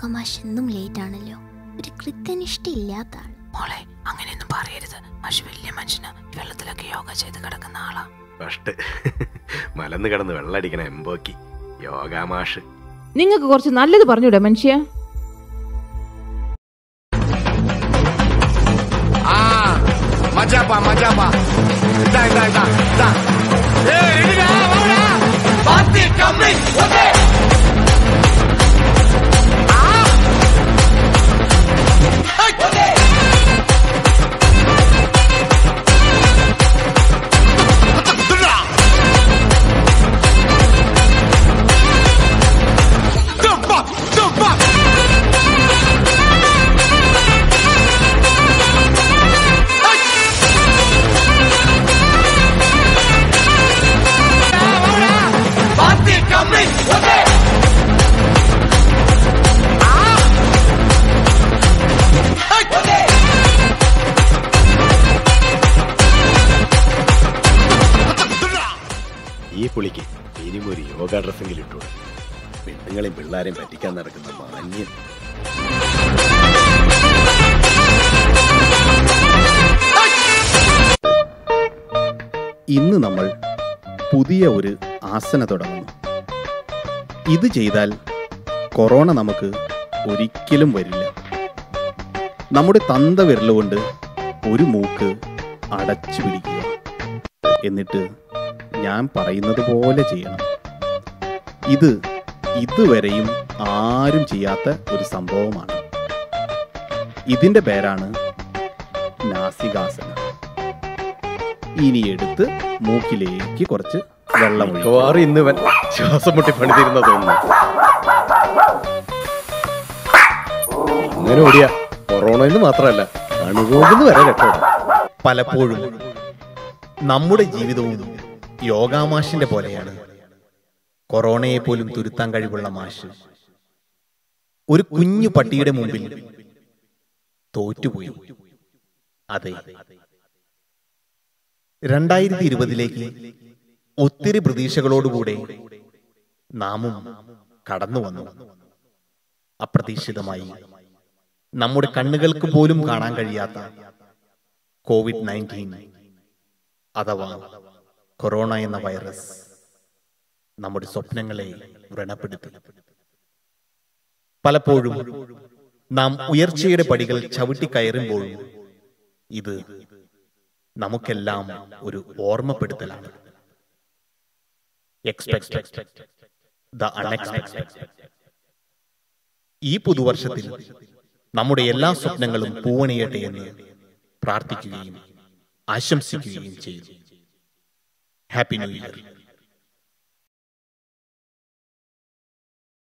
യോഗമാഷ് എന്നും ലേറ്റ് ആണല്ലോ. ഒരു കൃത്യനിഷ്ഠ ഇല്ലാത്ത ആൾ. മോളെ അങ്ങനെയൊന്നും പറയരുത്. മാഷ് വലിയ മനുഷ്യന് വെള്ളത്തിലൊക്കെ യോഗ ചെയ്ത് കിടക്കുന്ന ആളാ. ഫസ്റ്റ് മലന്ന് കിടന്ന് വെള്ളടിക്കണ എമ്പോക്കി യോഗമാഷ്. നിങ്ങൾക്ക് കുറച്ച് നല്ലത് പറഞ്ഞൂടെ മനുഷ്യ? ഈ പുളിക്ക് ഇനിയും ഒരു യോഗ ഡ്രസ്സെങ്കിലും ഇട്ടു. പെണ്ണുങ്ങളെയും പിള്ളേരെയും പറ്റിക്കാൻ നടക്കുന്ന മാന്യൻ. ഇന്ന് നമ്മൾ പുതിയ ഒരു ആസന തുടങ്ങുന്നു. ഇത് ചെയ്താൽ കൊറോണ നമുക്ക് ഒരിക്കലും വരില്ല. നമ്മുടെ തന്ത വിരലുകൊണ്ട് ഒരു മൂക്ക് അടച്ചു പിടിക്കുക. എന്നിട്ട് ഞാൻ പറയുന്നത് പോലെ ചെയ്യണം. ഇത് ഇതുവരെയും ആരും ചെയ്യാത്ത ഒരു സംഭവമാണ്. ഇതിൻ്റെ പേരാണ് നാസികാസന. ഇനി എടുത്ത് മൂക്കിലേക്ക് കുറച്ച് വെള്ളം ഒഴിക്കും. ഇന്നിവൻ ശ്വാസം മുട്ടി പണിതിരുന്ന തോന്നുന്നു. ഇങ്ങനെ ഓടിയ കൊറോണയിൽ മാത്രമല്ല അണുരോഗം വരെ രക്ഷപ്പെടും. പലപ്പോഴും നമ്മുടെ ജീവിതവും യോഗാമാഷിന്റെ പോലെയാണ്. കൊറോണയെ പോലും തുരുത്താൻ കഴിവുള്ള മാഷ് ഒരു കുഞ്ഞു പട്ടിയുടെ മുമ്പിൽ തോറ്റുപോയി. അതെ, 2020 ഒത്തിരി പ്രതീക്ഷകളോടുകൂടെ നാമും കടന്നു വന്നു. അപ്രതീക്ഷിതമായി നമ്മുടെ കണ്ണുകൾക്ക് പോലും കാണാൻ കഴിയാത്ത COVID-19 അഥവാ കൊറോണ എന്ന വൈറസ് നമ്മുടെ സ്വപ്നങ്ങളെ വ്രണപ്പെടുത്തി. പലപ്പോഴും നാം ഉയർച്ചയുടെ പടികൾ ചവിട്ടിക്കയറുമ്പോഴും ഇത് നമുക്കെല്ലാം ഒരു ഓർമ്മപ്പെടുത്തലാണ്. Expect the unexpected. ഈ പുതുവർഷത്തിൽ നമ്മുടെ എല്ലാ സ്വപ്നങ്ങളും പൂവണിയട്ടെ എന്ന് പ്രാർത്ഥിക്കുകയും ആശംസിക്കുകയും ചെയ്തു. Happy new year.